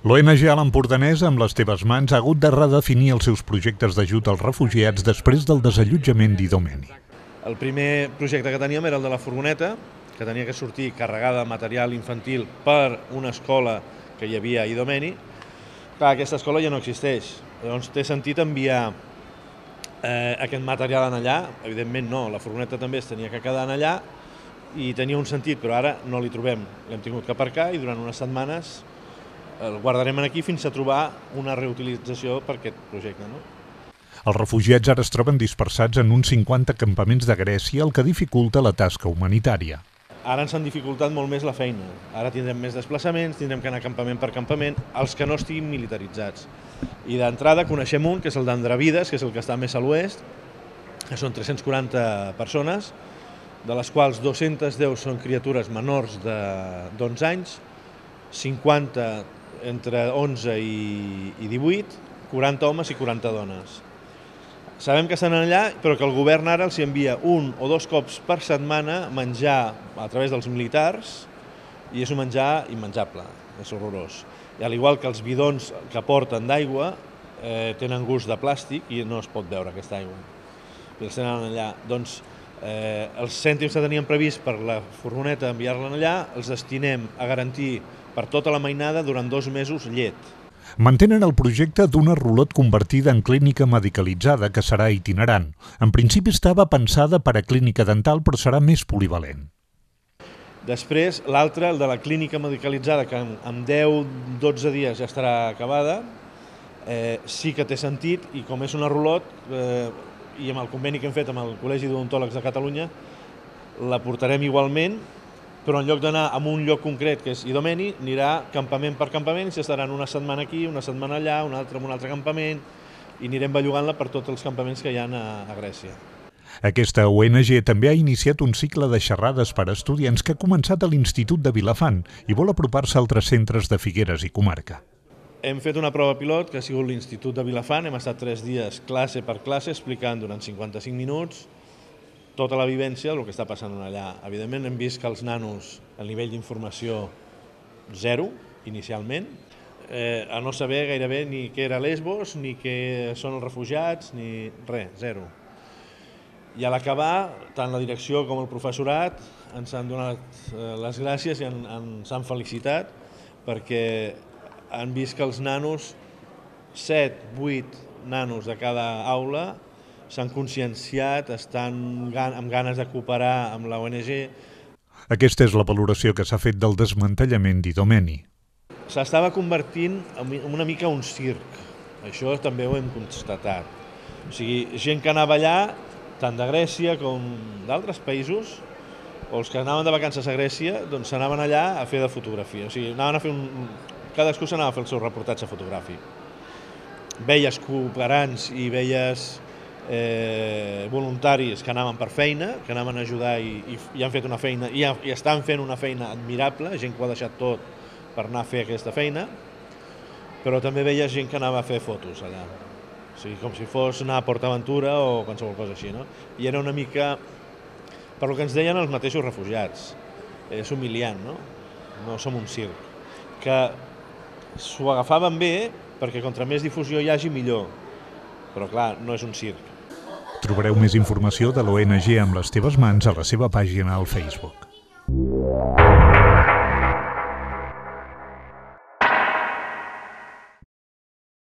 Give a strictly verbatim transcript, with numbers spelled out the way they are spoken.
L'O N G a l'Empordanès, amb les teves mans, ha hagut de redefinir els seus projectes d'ajut als refugiats després del desallotjament d'Idomeni. El primer projecte que teníem era el de la furgoneta, que tenia que sortir carregada de material infantil per una escola que hi havia a Idomeni. Clar, aquesta escola ja no existeix, llavors té sentit enviar eh, aquest material en allà. Evidentment no, la furgoneta també es tenia que quedar en allà i tenia un sentit, però ara no l'hi trobem. L'hem tingut que aparcar i durant unes setmanes el guardarem aquí fins a trobar una reutilització per aquest projecte, no? Els refugiats ara es troben dispersats en uns cinquanta campaments de Grècia, el que dificulta la tasca humanitària. Ara ens han dificultat molt més la feina. Ara tindrem més desplaçaments, tindrem que anar campament per campament, els que no estiguin militaritzats. I d'entrada coneixem un, que és el d'Andravides, que és el que està més a l'oest, que són tres-cents quaranta persones, de les quals dos-centes deu són criatures menors d'onze anys, cinquanta entre onze i divuit, quaranta homes i quaranta dones. Sabem que estan allà, però que el govern ara els envia un o dos cops per setmana menjar a través dels militars i és un menjar immenjable, és horrorós. I al igual que els bidons que porten d'aigua eh, tenen gust de plàstic i no es pot beure aquesta aigua. I els tenen allà. Doncs eh, els cèntims que teníem previst per la furgoneta enviar-la allà els destinem a garantir per tota la mainada durant dos mesos llet. Mantenen el projecte d'una rulot convertida en clínica medicalitzada que serà itinerant. En principi estava pensada per a clínica dental, però serà més polivalent. Després, l'altre, el de la clínica medicalitzada, que en deu dotze dies ja estarà acabada, eh, sí que té sentit, i com és una rulot, eh, i amb el conveni que hem fet amb el Col·legi d'Odontòlegs de Catalunya, la portarem igualment, però en lloc d'anar a un lloc concret, que és Idomeni, anirà campament per campament, i estaran una setmana aquí, una setmana allà, una altra en un altre campament, i anirem bellugant-la per tots els campaments que hi ha a, a Grècia. Aquesta O N G també ha iniciat un cicle de xerrades per a estudiants que ha començat a l'Institut de Vilafant i vol apropar-se a altres centres de Figueres i comarca. Hem fet una prova pilot, que ha sigut l'Institut de Vilafant, hem estat tres dies classe per classe explicant durant cinquanta-cinc minuts tota la vivència del que està passant allà. Evidentment hem vist que els nanos, el nivell d'informació zero, inicialment, eh, a no saber gairebé ni què era Lesbos, ni què són els refugiats, ni res, zero. I a l'acabar, tant la direcció com el professorat ens han donat eh, les gràcies i en, ens han felicitat perquè han vist que els nanos, set, vuit nanos de cada aula, s'han conscienciat, estan amb ganes de cooperar amb la O N G. Aquesta és la valoració que s'ha fet del desmantellament d'Idomeni. S'estava convertint en una mica un circ, això també ho hem constatat. O sigui, gent que anava allà, tant de Grècia com d'altres països, o els que anaven de vacances a Grècia, doncs s'anaven allà a fer de fotografia. O sigui, anaven a fer un... cadascú s'anava a fer el seu reportatge fotogràfic. Veies cooperants i veies Eh, voluntaris que anaven per feina, que anaven a ajudar i, i, i han fet una feina, i, ha, i estan fent una feina admirable, gent que ho ha deixat tot per anar a fer aquesta feina, però també veia gent que anava a fer fotos allà, o sigui, com si fos anar a PortAventura o qualsevol cosa així, no? I era una mica, per lo que ens deien els mateixos refugiats, és humiliant, no? No som un circ, que s'ho agafaven bé perquè contra més difusió hi hagi millor, però clar, no és un circ. Trobareu més informació de l'O N G amb les teves mans a la seva pàgina al Facebook.